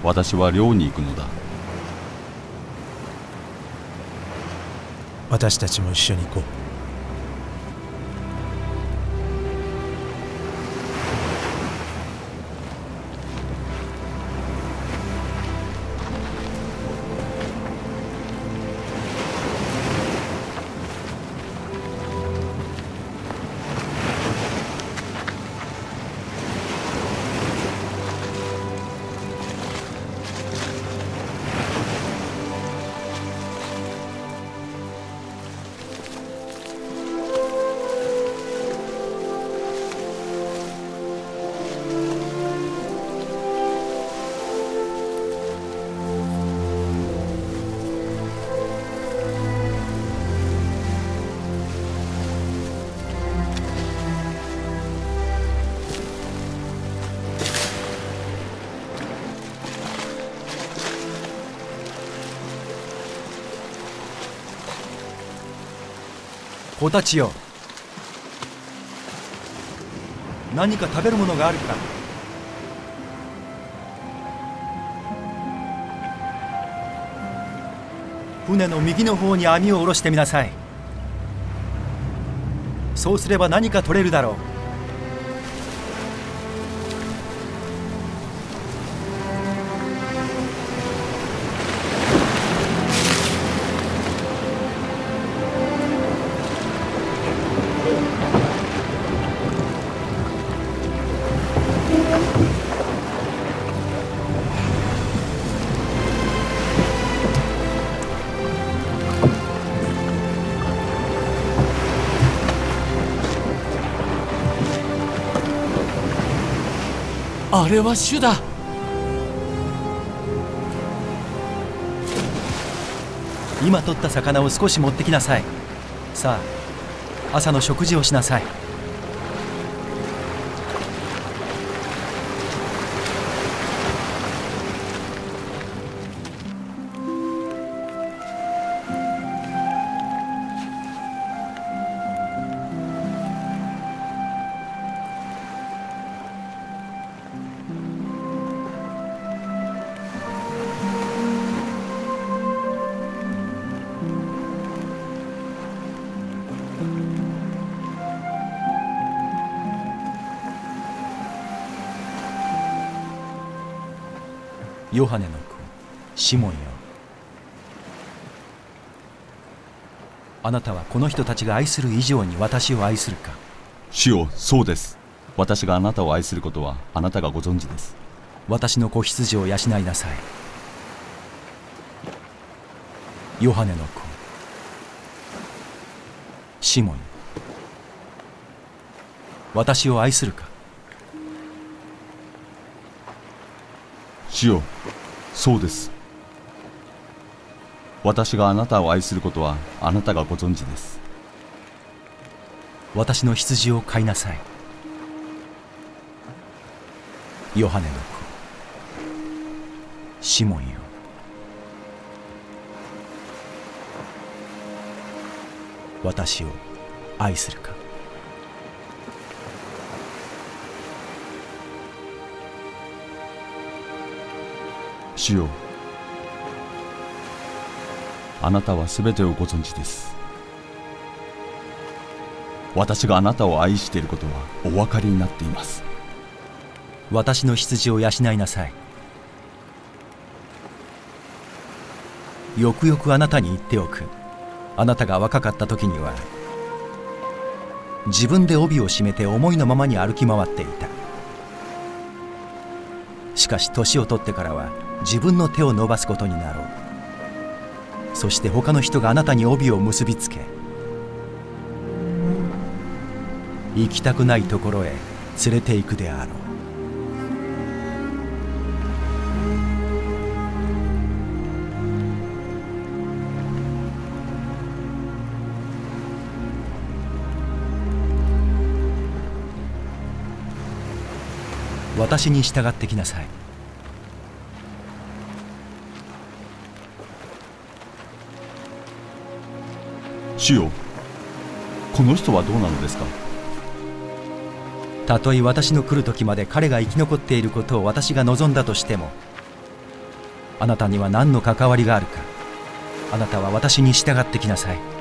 私は漁に行くのだ。 私たちも一緒に行こう。 子たちよ、何か食べるものがあるか。船の右の方に網を下ろしてみなさい。そうすれば何か取れるだろう。 あれは主だ。 今取った魚を少し持ってきなさい。さあ、朝の食事をしなさい。ヨハネの子シモンよ、あなたはこの人たちが愛する以上に私を愛するか。 主よ、そうです。私があなたを愛することはあなたがご存知です。 私の子羊を養いなさい。ヨハネの子シモンよ、私を愛するか。 主よ、そうです。私があなたを愛することはあなたがご存知です。 私の羊を飼いなさい。ヨハネの子シモンよ、私を愛するか。 主よ、あなたはすべてをご存知です。私があなたを愛していることはお分かりになっています。 私の羊を養いなさい。よくよくあなたに言っておく。あなたが若かった時には自分で帯を締めて思いのままに歩き回っていた。しかし年を取ってからは自分の手を伸ばすことになろう。そして他の人があなたに帯を結びつけ、行きたくないところへ連れて行くであろう。私に従ってきなさい。 主よ、この人はどうなのですか。 たとえ私の来る時まで彼が生き残っていることを私が望んだとしても、 あなたには何の関わりがあるか。あなたは私に従ってきなさい。